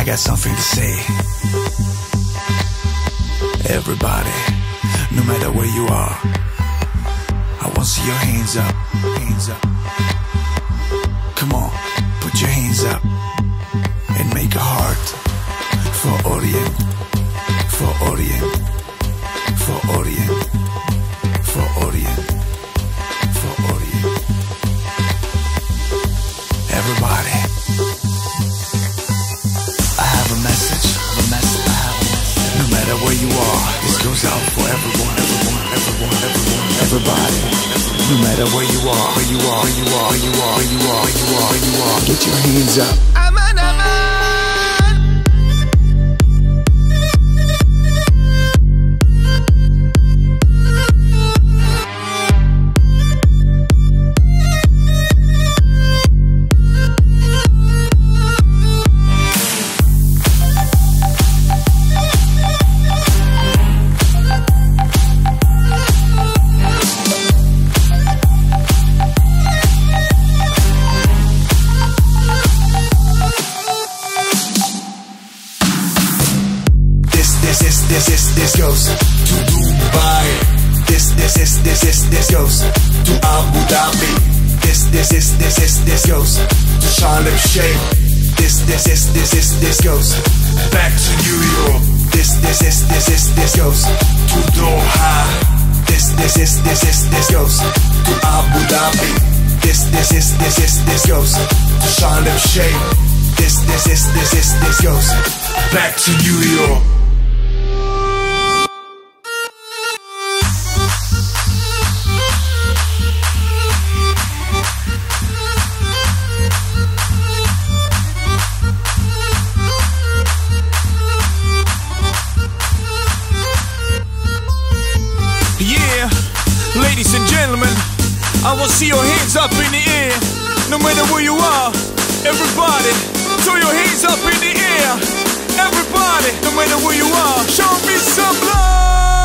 got something to say. Everybody, no matter where you are, I want to see your hands up, hands up. Come on, put your hands up and make a heart for Orient, for Orient, for Orient, for Orient, for Orient. Everybody, I have a message, I have a message. No matter where you are, this goes out for everyone, everyone, everyone, everyone, everybody. No matter where you are, where you are, where you are, where you are, where you are, where you are, where you are, get your hands up. This goes to Dubai. This goes to Abu Dhabi. This goes to Sharm el Sheikh. This goes back to New York. This goes to Doha. This goes to Abu Dhabi. This goes to Sharm el Sheikh. This goes back to New York. Ladies and gentlemen, I want to see your hands up in the air. No matter where you are, everybody, throw your hands up in the air. Everybody, no matter where you are, show me some love.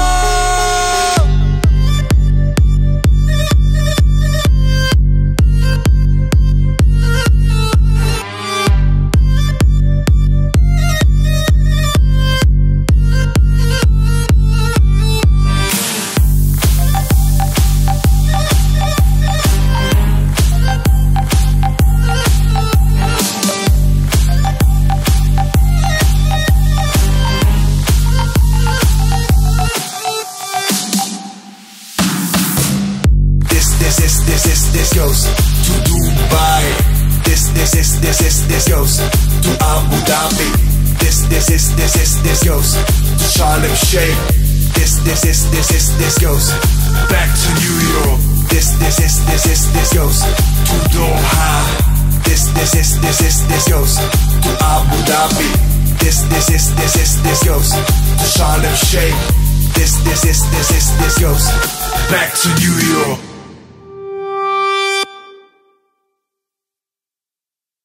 This goes to Dubai. This goes to Abu Dhabi. This goes to Sharm el Sheikh. This goes back to New York. This goes to Doha. This goes to Abu Dhabi. This goes to Sharm el Sheikh. This goes back to New York.